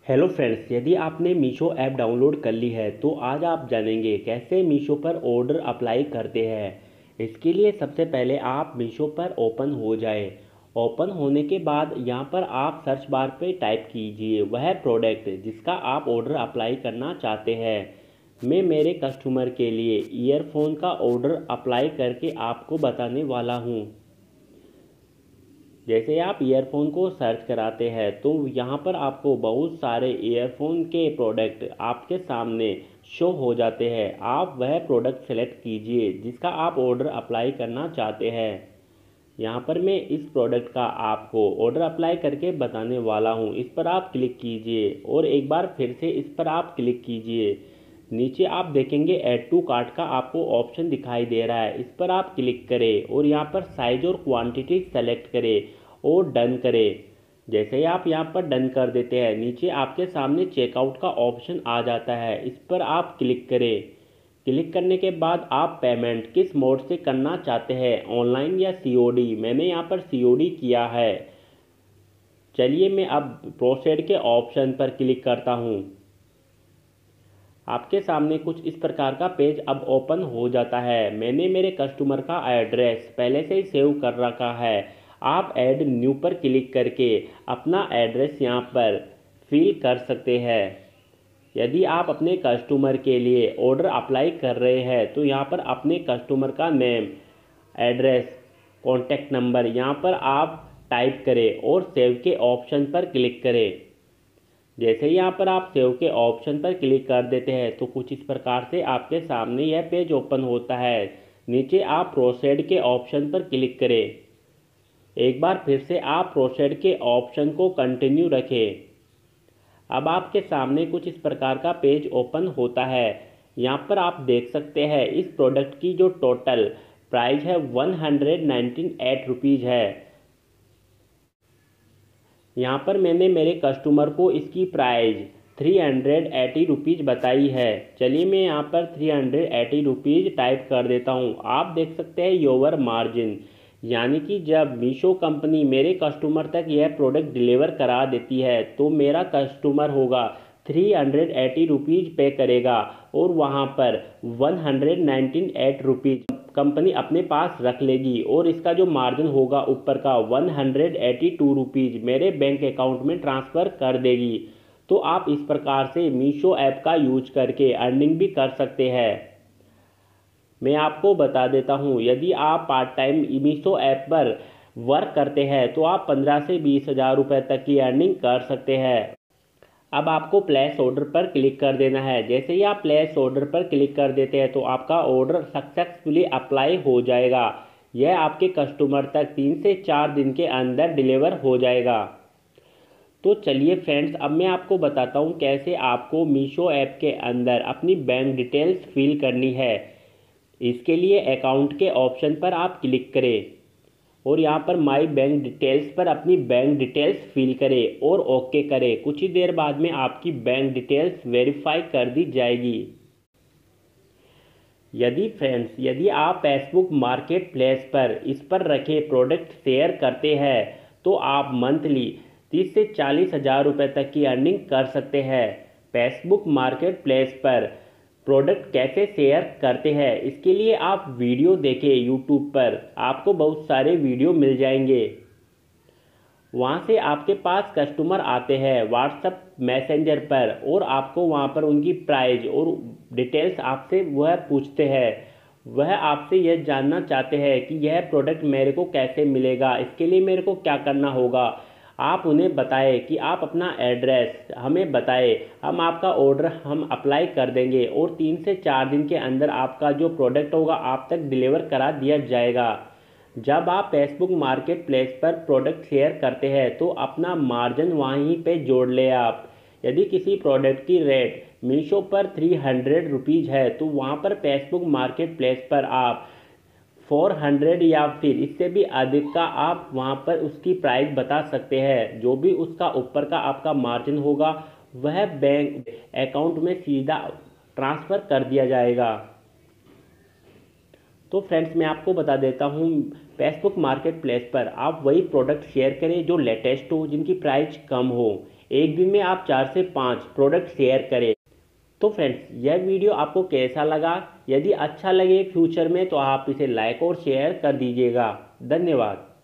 Hello friends, यदि आपने Meesho app download कर ली है तो आज आप जानेंगे कैसे मीशो पर ऑर्डर अप्लाई करते हैं। इसके लिए सबसे पहले आप मीशो पर ओपन हो जाए। ओपन होने के बाद यहाँ पर आप सर्च बार पे टाइप कीजिए वह प्रोडक्ट जिसका आप ऑर्डर अप्लाई करना चाहते हैं। मैं मेरे कस्टमर के लिए ईयरफोन का ऑर्डर अप्लाई करके आपको बताने वाला हूँ। जैसे आप ईयरफोन को सर्च कराते हैं तो यहाँ पर आपको बहुत सारे ईयरफोन के प्रोडक्ट आपके सामने शो हो जाते हैं। आप वह प्रोडक्ट सेलेक्ट कीजिए जिसका आप ऑर्डर अप्लाई करना चाहते हैं। यहाँ पर मैं इस प्रोडक्ट का आपको ऑर्डर अप्लाई करके बताने वाला हूँ। इस पर आप क्लिक कीजिए और एक बार फिर से इस पर आप क्लिक कीजिए। नीचे आप देखेंगे ऐड टू कार्ट का आपको ऑप्शन दिखाई दे रहा है। इस पर आप क्लिक करें और यहाँ पर साइज और क्वांटिटी सेलेक्ट करें और डन करें। जैसे ही आप यहाँ पर डन कर देते हैं नीचे आपके सामने चेकआउट का ऑप्शन आ जाता है। इस पर आप क्लिक करें। क्लिक करने के बाद आप पेमेंट किस मोड से करना चाहते हैं, ऑनलाइन या सीओडी। मैंने यहाँ पर सीओडी किया है। चलिए मैं अब प्रोसीड के ऑप्शन पर क्लिक करता हूँ। आपके सामने कुछ इस प्रकार का पेज अब ओपन हो जाता है। मैंने मेरे कस्टमर का एड्रेस पहले से ही सेव कर रखा है। आप ऐड न्यू पर क्लिक करके अपना एड्रेस यहाँ पर फिल कर सकते हैं। यदि आप अपने कस्टमर के लिए ऑर्डर अप्लाई कर रहे हैं तो यहाँ पर अपने कस्टमर का नेम, एड्रेस, कॉन्टैक्ट नंबर यहाँ पर आप टाइप करें और सेव के ऑप्शन पर क्लिक करें। जैसे ही यहाँ पर आप सेव के ऑप्शन पर क्लिक कर देते हैं तो कुछ इस प्रकार से आपके सामने यह पेज ओपन होता है। नीचे आप प्रोसीड के ऑप्शन पर क्लिक करें। एक बार फिर से आप प्रोसीड के ऑप्शन को कंटिन्यू रखें। अब आपके सामने कुछ इस प्रकार का पेज ओपन होता है। यहाँ पर आप देख सकते हैं इस प्रोडक्ट की जो टोटल प्राइस है 198 रुपीज़ है। यहाँ पर मैंने मेरे कस्टमर को इसकी प्राइस 380 रुपीज़ बताई है। चलिए मैं यहाँ पर 380 रुपीज़ टाइप कर देता हूँ। आप देख सकते हैं योवर मार्जिन, यानी कि जब मीशो कंपनी मेरे कस्टमर तक यह प्रोडक्ट डिलीवर करा देती है तो मेरा कस्टमर होगा 380 रुपीज़ पे करेगा और वहाँ पर 198 रुपीज़ कंपनी अपने पास रख लेगी और इसका जो मार्जिन होगा ऊपर का 182 रुपीज़ मेरे बैंक अकाउंट में ट्रांसफ़र कर देगी। तो आप इस प्रकार से मीशो ऐप का यूज करके अर्निंग भी कर सकते हैं। मैं आपको बता देता हूँ, यदि आप पार्ट टाइम मीशो ऐप पर वर्क करते हैं तो आप 15 से 20 हज़ार रुपये तक की अर्निंग कर सकते हैं। अब आपको प्लेस ऑर्डर पर क्लिक कर देना है। जैसे ही आप प्लेस ऑर्डर पर क्लिक कर देते हैं तो आपका ऑर्डर सक्सेसफुली अप्लाई हो जाएगा। यह आपके कस्टमर तक 3 से 4 दिन के अंदर डिलीवर हो जाएगा। तो चलिए फ्रेंड्स, अब मैं आपको बताता हूँ कैसे आपको मीशो ऐप के अंदर अपनी बैंक डिटेल्स फिल करनी है। इसके लिए अकाउंट के ऑप्शन पर आप क्लिक करें और यहाँ पर माई बैंक डिटेल्स पर अपनी बैंक डिटेल्स फिल करें और ओके करें। कुछ ही देर बाद में आपकी बैंक डिटेल्स वेरीफाई कर दी जाएगी। यदि आप फेसबुक मार्केट प्लेस पर इस पर रखे प्रोडक्ट शेयर करते हैं तो आप मंथली 30 से 40 हज़ार रुपये तक की अर्निंग कर सकते हैं। फेसबुक मार्केट प्लेस पर प्रोडक्ट कैसे शेयर करते हैं इसके लिए आप वीडियो देखें। यूट्यूब पर आपको बहुत सारे वीडियो मिल जाएंगे। वहाँ से आपके पास कस्टमर आते हैं व्हाट्सएप मैसेंजर पर और आपको वहाँ पर उनकी प्राइस और डिटेल्स आपसे वह पूछते हैं। वह आपसे यह जानना चाहते हैं कि यह प्रोडक्ट मेरे को कैसे मिलेगा, इसके लिए मेरे को क्या करना होगा। आप उन्हें बताएं कि आप अपना एड्रेस हमें बताएं, हम आपका ऑर्डर हम अप्लाई कर देंगे और 3 से 4 दिन के अंदर आपका जो प्रोडक्ट होगा आप तक डिलीवर करा दिया जाएगा। जब आप फेसबुक मार्केट प्लेस पर प्रोडक्ट शेयर करते हैं तो अपना मार्जिन वहीं पे जोड़ ले आप। यदि किसी प्रोडक्ट की रेट मीशो पर 300 रुपीज़ है तो वहाँ पर फेसबुक मार्केट प्लेस पर आप 400 या फिर इससे भी अधिक का आप वहाँ पर उसकी प्राइस बता सकते हैं। जो भी उसका ऊपर का आपका मार्जिन होगा वह बैंक अकाउंट में सीधा ट्रांसफ़र कर दिया जाएगा। तो फ्रेंड्स, मैं आपको बता देता हूँ, फेसबुक मार्केट प्लेस पर आप वही प्रोडक्ट शेयर करें जो लेटेस्ट हो, जिनकी प्राइस कम हो। एक दिन में आप 4 से 5 प्रोडक्ट शेयर करें। तो फ्रेंड्स, यह वीडियो आपको कैसा लगा? यदि अच्छा लगे फ्यूचर में तो आप इसे लाइक और शेयर कर दीजिएगा। धन्यवाद।